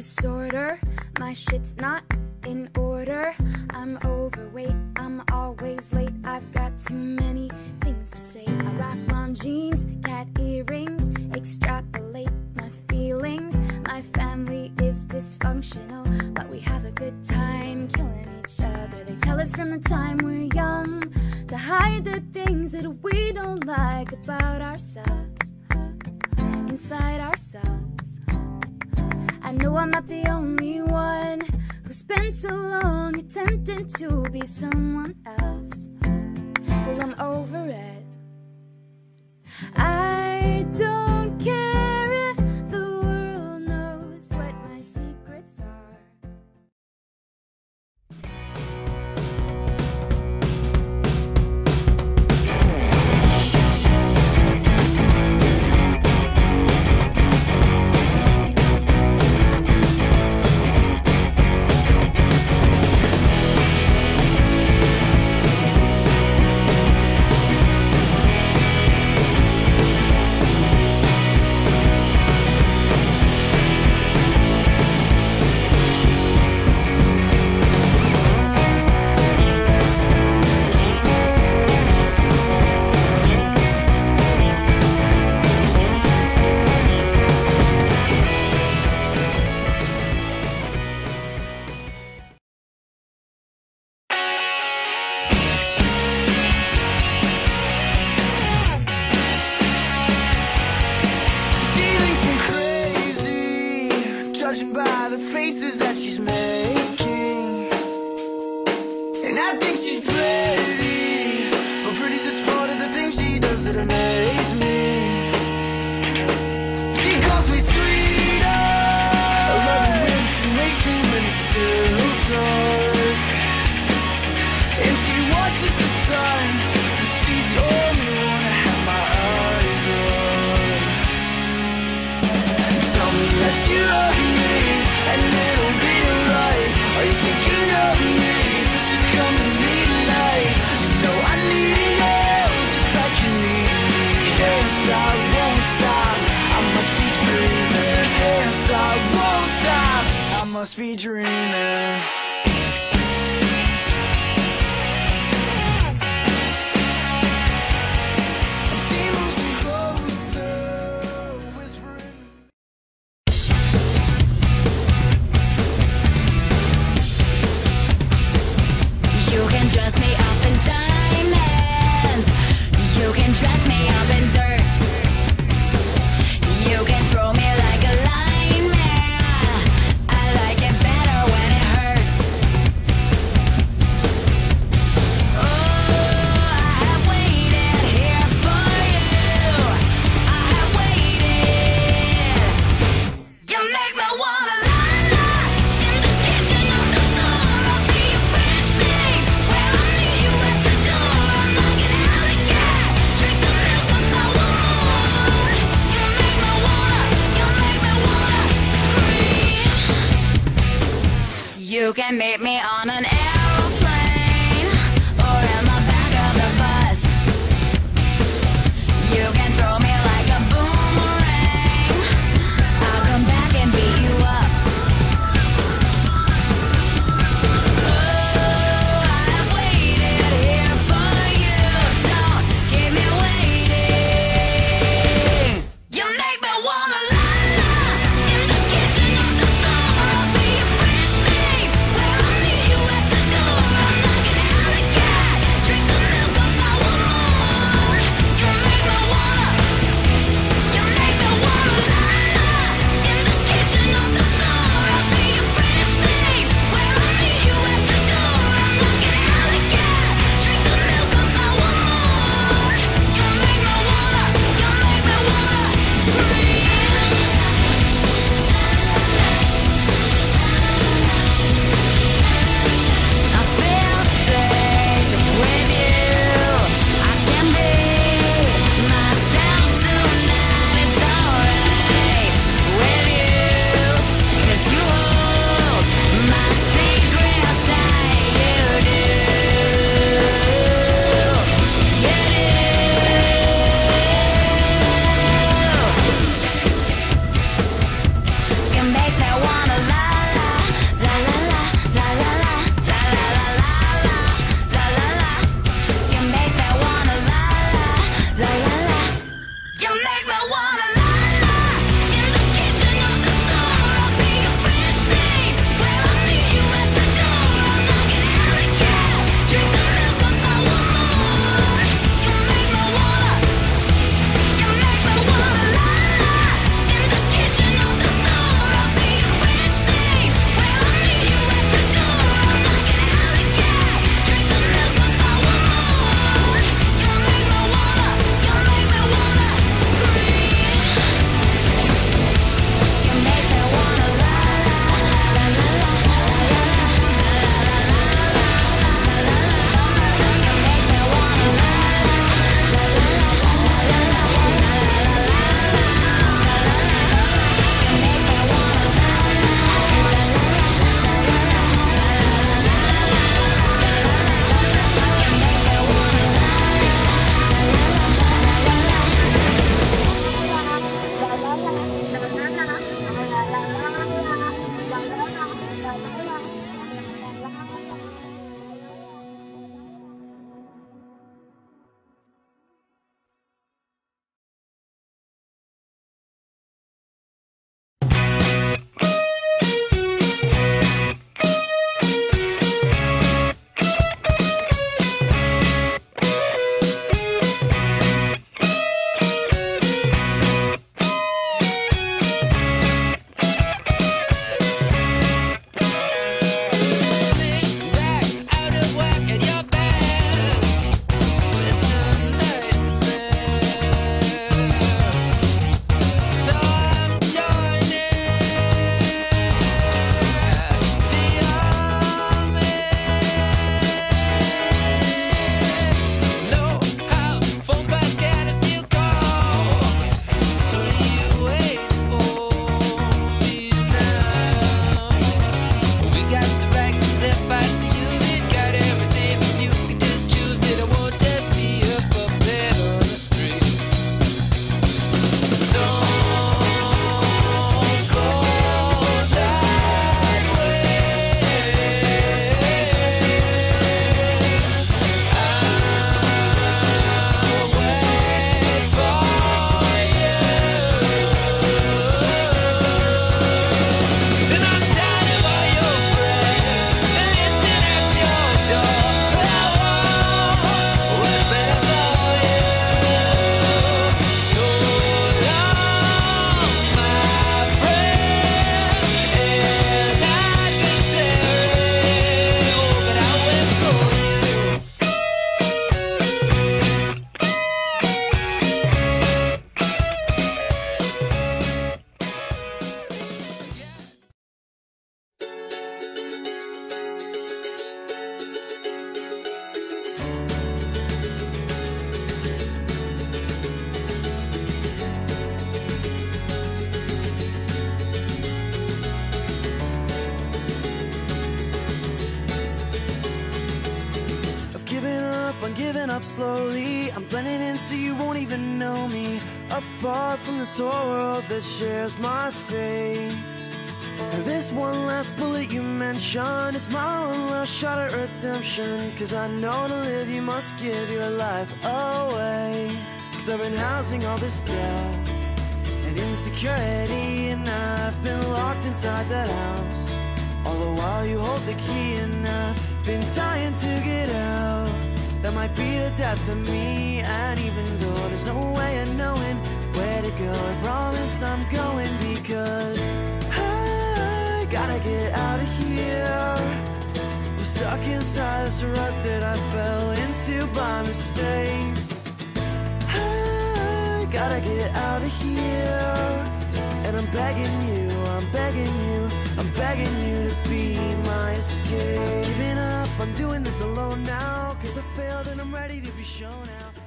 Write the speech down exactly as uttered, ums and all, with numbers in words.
disorder. My shit's not in order. I'm overweight, I'm always late. I've got too many things to say. I rock mom jeans, cat earrings, extrapolate my feelings. My family is dysfunctional, but we have a good time killing each other. They tell us from the time we're young to hide the things that we don't like about ourselves, inside ourselves. I know I'm not the only one who spent so long attempting to be someone else. Well, I'm over it. I don't care if the world knows what my secrets are. Must be dreaming. You can dress me up in diamonds. You can dress me up in dirt. You can throw me like a lineman. I like it better when it hurts. Oh, I have waited here for you. I have waited. You make me wanna Lala in the kitchen on the floor. I'll be a rich babe where I meet you at the door. I'm like an alley cat, drink the milk with no more. You make me wanna, you make me wanna scream. You can meet me on an airplane or in the back of the bus. You can throw me like a boomerang. I'll come back and beat you up. Oh, I have waited here for you. Don't keep me waiting. You make me wanna Lala in the kitchen on the floor. I'll be a rich babe where I meet you at the door. moving up slowly. I'm blending in so you won't even know me. Apart from this whole world that shares my fate. And this one last bullet you mentioned is my one last shot at redemption. Cause I know to live you must give your life away. Cause I've been housing all this doubt and insecurity, and I've been locked inside that house. All the while you hold the key, and I've been dying to get out. That might be the death of me. And even though there's no way of knowing where to go, I promise I'm going. Because I gotta get out of here. I'm stuck inside this rut that I fell into by mistake. I gotta get out of here. And I'm begging you, I'm begging you, I'm begging you to be my escape. Giving up, I'm doing this alone now. Cause I failed and I'm ready to be shown out.